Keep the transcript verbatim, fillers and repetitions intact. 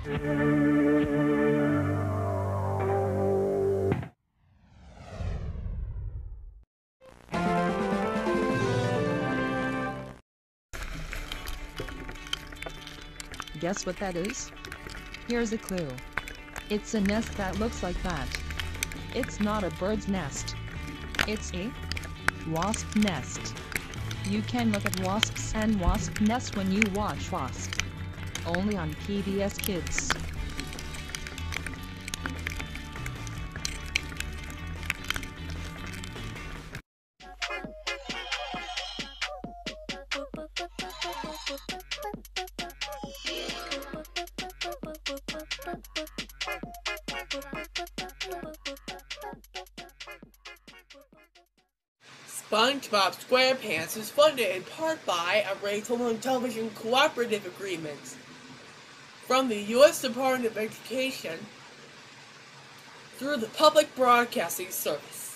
Guess what that is? Here's a clue. It's a nest that looks like that. It's not a bird's nest. It's a wasp nest. You can look at wasps and wasp nests when you watch Wasp. Only on P B S Kids. SpongeBob SquarePants is funded in part by a radio and television cooperative agreement from the U S Department of Education through the Public Broadcasting Service.